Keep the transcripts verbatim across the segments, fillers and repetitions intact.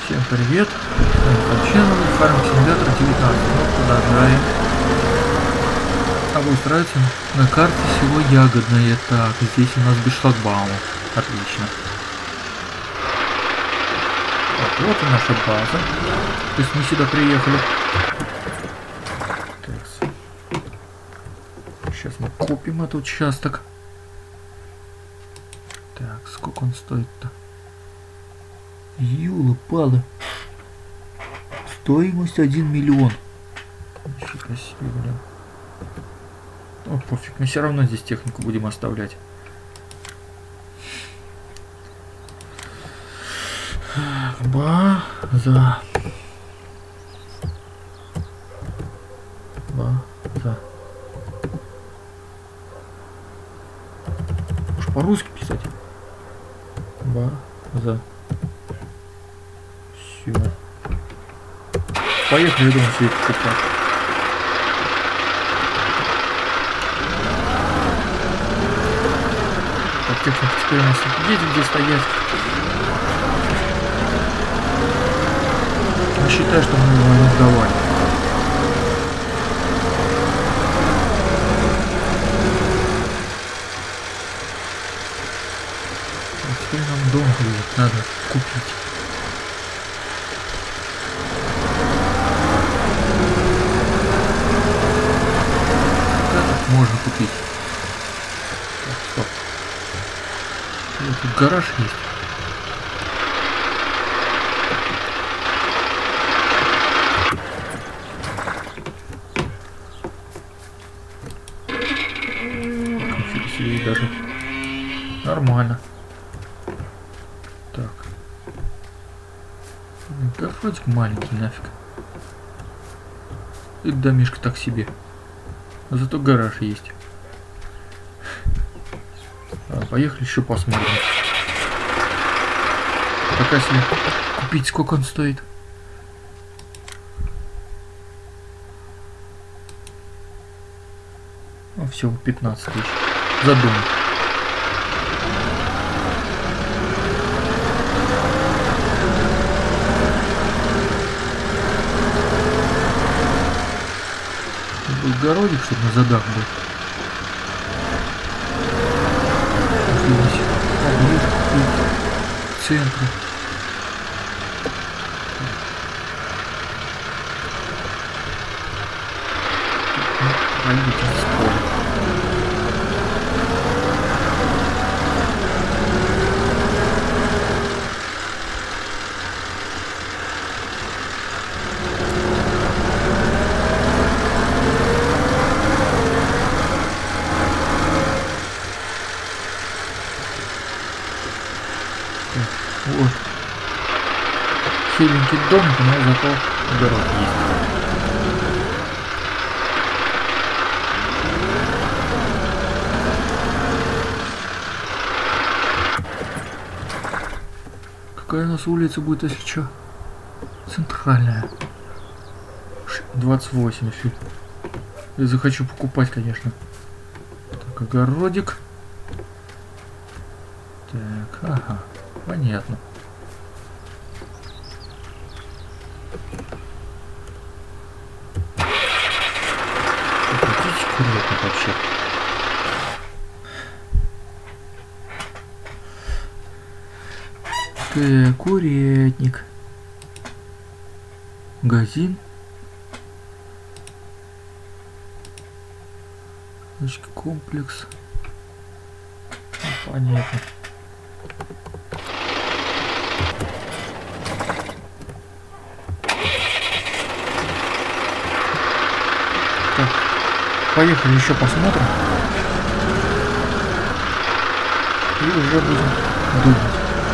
Всем привет! Ченнел Farming Simulator девятнадцать. Ну, продолжаем обустраиваться на карте село Ягодное. Так, здесь у нас без шлагбаума. Отлично. Так, вот и наша база. То есть мы сюда приехали. Так. Сейчас мы купим этот участок. Так, сколько он стоит-то? Юла-пала. Стоимость один миллион. Нифига себе, блин. О, пофиг, мы все равно здесь технику будем оставлять. База. База. Уж по-русски писать. База. Все. Поехали, думаю, все это покупать. Так, техника теперь у нас едет, где стоять. Я считаю, что мы его не сдавали. А теперь нам дом будет, надо купить. Можно купить. Так, стоп. Вот тут гараж есть. Нифига себе, даже нормально. Так. Гаражик маленький, нафиг. И домишко так себе. Зато гараж есть. А, поехали еще посмотрим. Пока если купить, сколько он стоит. Ну, всего пятнадцать тысяч. За дом. Городик, чтобы на задах был. В центре. Вот. Хиленький домик, но зато город есть. Какая у нас улица будет, если что? Центральная. двадцать восемь, если я захочу покупать, конечно. Так, огородик. Так, ага. Понятно. Птичка курятник вообще. Так, курятник. Магазин. Значит, комплекс. Ну, понятно. Поехали еще посмотрим. И уже будем думать.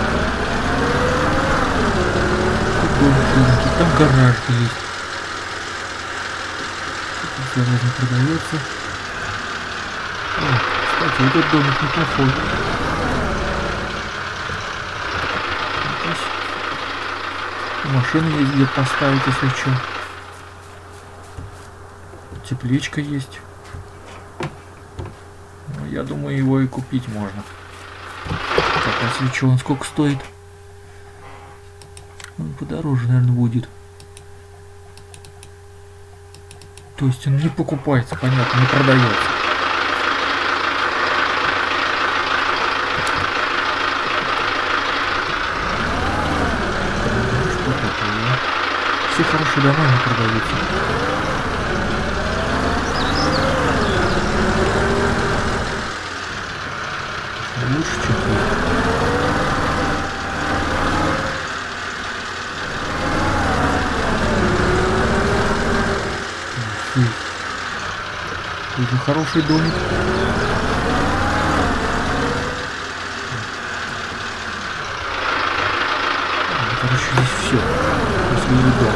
Тут там гараж есть. Тут гараж не продается. О, кстати, этот домик неплохой. Машины есть где поставить, если что. Тепличка есть. Я думаю, его и купить можно. Так, а свечу он сколько стоит? Он подороже, наверное, будет. То есть он не покупается, понятно, не продается. Что такое? Все хорошие дома не продаются. Лучше, чем тут. Тоже хороший домик. Короче, здесь все. Если не дом.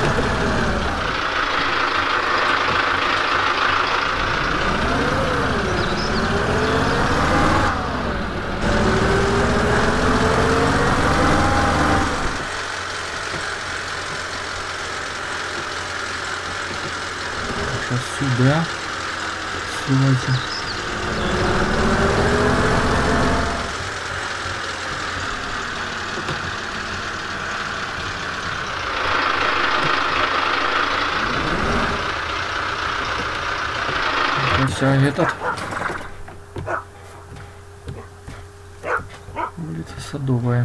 Сейчас сюда. Слазим. Хотя этот улица Садовая.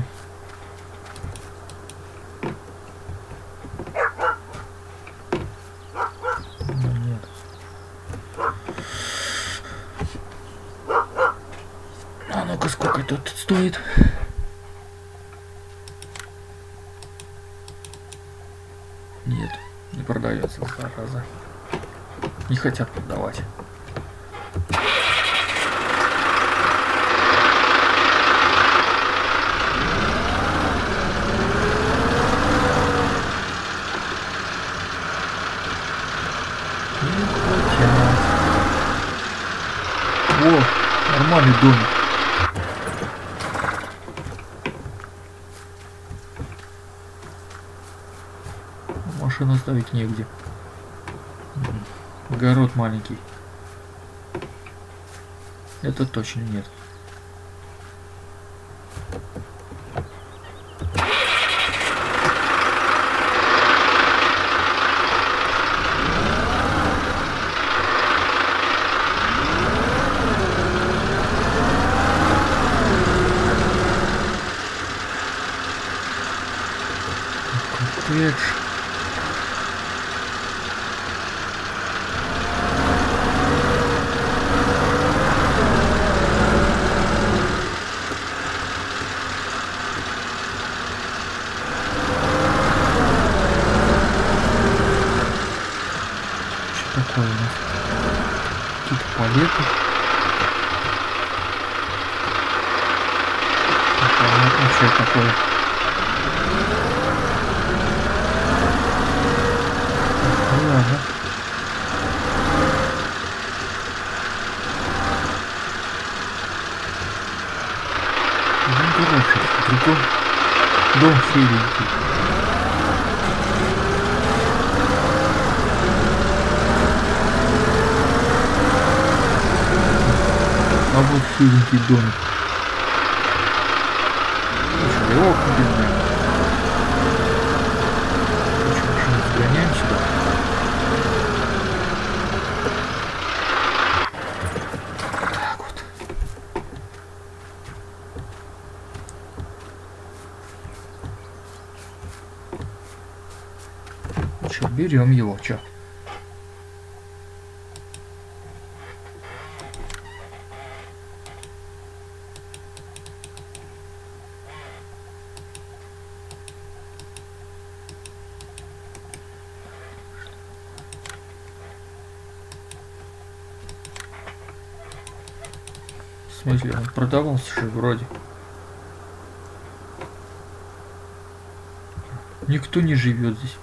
Сколько тут стоит? Нет, не продается, зараза. Не хотят продавать. Не хотят. О, нормальный домик. Машину ставить негде. Огород маленький. Это точно нет. Коттедж. Такое у нас какие-то палеты. Непонятно, что это такое. Ну ладно. Дом хороший, другой дом серенький. А вот хиленький домик. Еще и окна длинные. Короче, машину сгоняем сюда. Так вот. Ну что, берем его, что? В смысле, он продавался же вроде. Никто не живет здесь.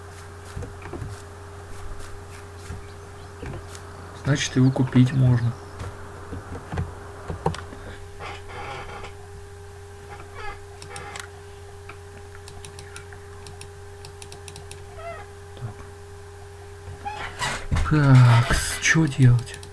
Значит, его купить можно. Так, что делать?